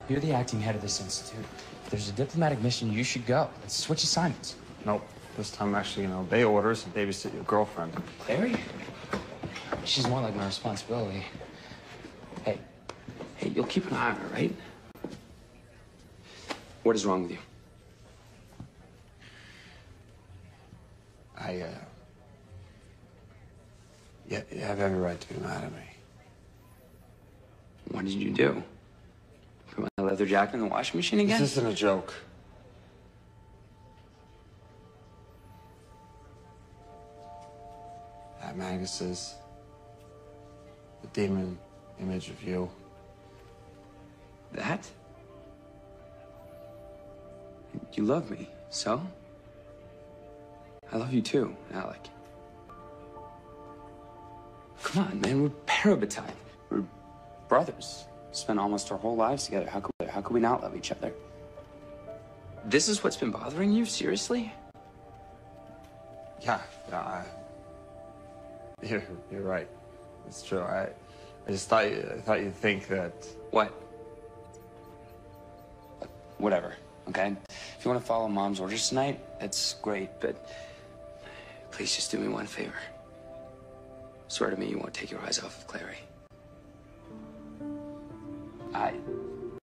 You're the acting head of this institute. If there's a diplomatic mission, you should go. Let's switch assignments. Nope. This time I'm actually gonna obey orders and babysit your girlfriend. Clary? She's more like my responsibility. Hey, you'll keep an eye on her, right? What is wrong with you? Yeah, you have every right to be mad at me. What did you do? Put my leather jacket in the washing machine again? This isn't a joke. That Magnus is the demon image of you. That? You love me, so? I love you too, Alec. Come on, man, we're parabatai. We're brothers. Spent almost our whole lives together. How could we not love each other? This is what's been bothering you? Seriously? Yeah, you're right. It's true. I just thought you'd think that. What? Whatever, okay? If you want to follow Mom's orders tonight, that's great, but please just do me one favor. Swear to me you won't take your eyes off of Clary.